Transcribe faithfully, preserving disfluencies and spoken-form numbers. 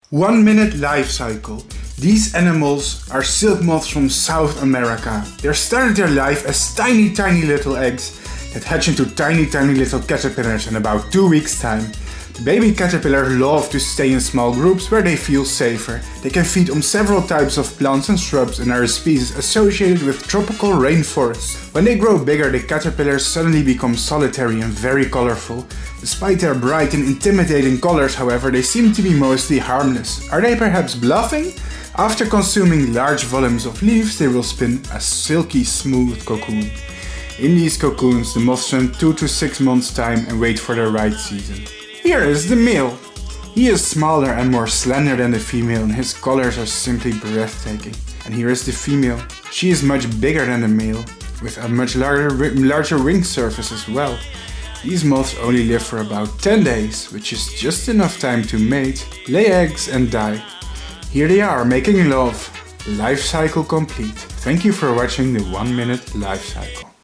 One minute life cycle. These animals are silk moths from South America. They started their life as tiny tiny little eggs that hatch into tiny tiny little caterpillars in about two weeks time. The baby caterpillars love to stay in small groups where they feel safer. They can feed on several types of plants and shrubs and are a species associated with tropical rainforests. When they grow bigger, the caterpillars suddenly become solitary and very colorful. Despite their bright and intimidating colors, however, they seem to be mostly harmless. Are they perhaps bluffing? After consuming large volumes of leaves, they will spin a silky smooth cocoon. In these cocoons, the moths spend two to six months time and wait for the right season. Here is the male. He is smaller and more slender than the female and his colors are simply breathtaking. And here is the female. She is much bigger than the male, with a much larger, larger wing surface as well. These moths only live for about ten days, which is just enough time to mate, lay eggs and die. Here they are making love. Life cycle complete. Thank you for watching the one minute life cycle.